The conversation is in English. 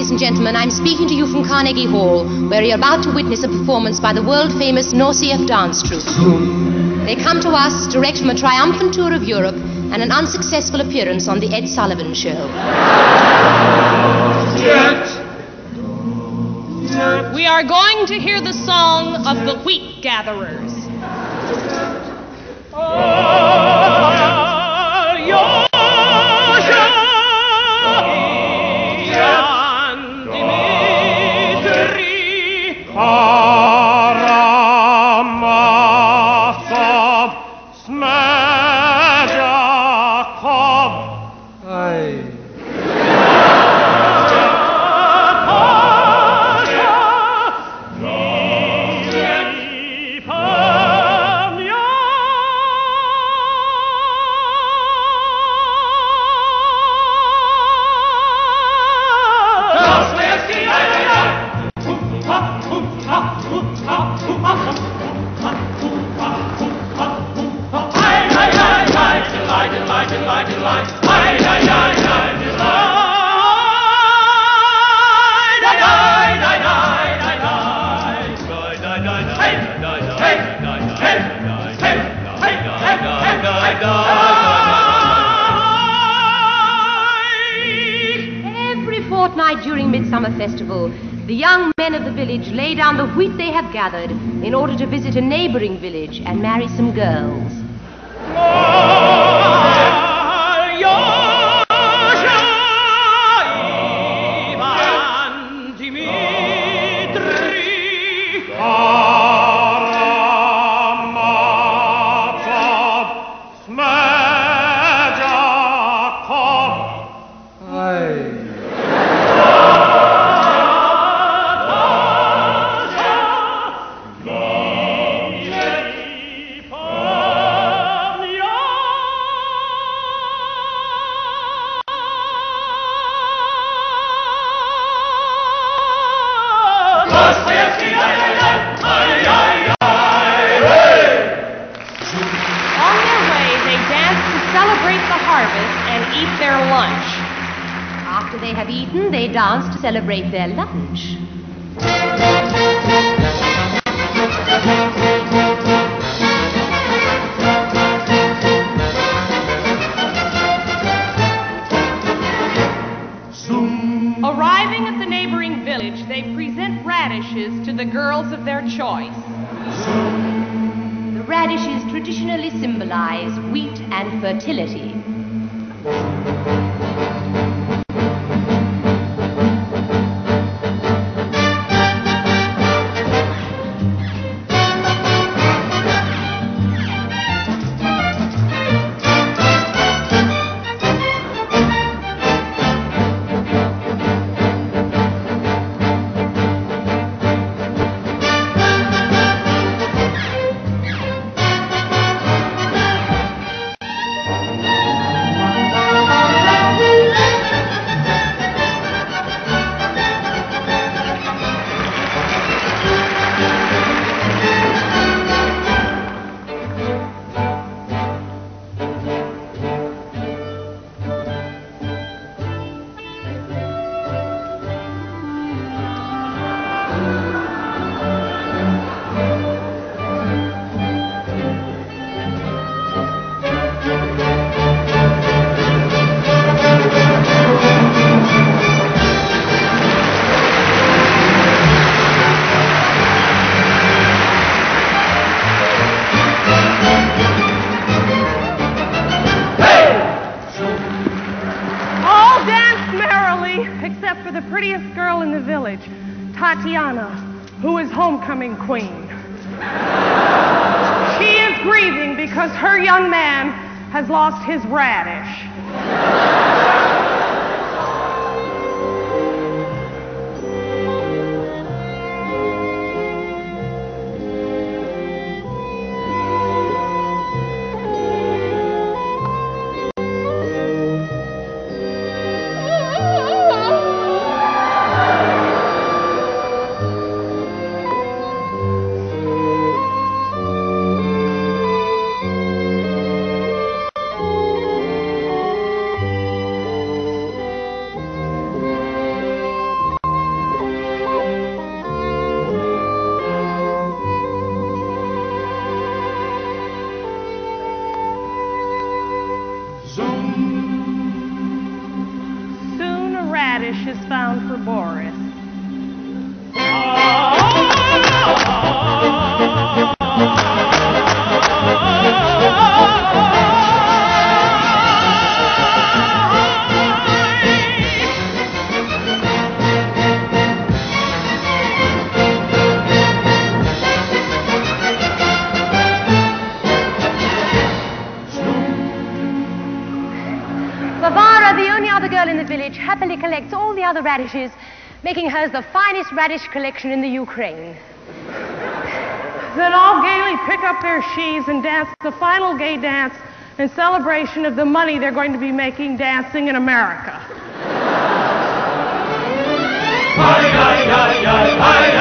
ladies and gentlemen, I'm speaking to you from Carnegie Hall, where you're about to witness a performance by the world-famous Nausiev dance troupe. They come to us direct from a triumphant tour of Europe and an unsuccessful appearance on The Ed Sullivan Show. We are going to hear the song of the wheat gatherers. Every fortnight during Midsummer Festival, the young men of the village lay down the wheat they have gathered in order to visit a neighboring village and marry some girls. Eat their lunch. After they have eaten, they dance to celebrate their lunch. Arriving at the neighboring village, they present radishes to the girls of their choice. The radishes traditionally symbolize wheat and fertility. Except for the prettiest girl in the village, Tatiana, who is homecoming queen. She is grieving because her young man has lost his radish. Soon a radish is found for Boris. Varvara, the only other girl in the village, happily collects all the other radishes, making hers the finest radish collection in the Ukraine. Then all gaily pick up their sheaves and dance the final gay dance in celebration of the money they're going to be making dancing in America. Ay, ay, ay, ay, ay.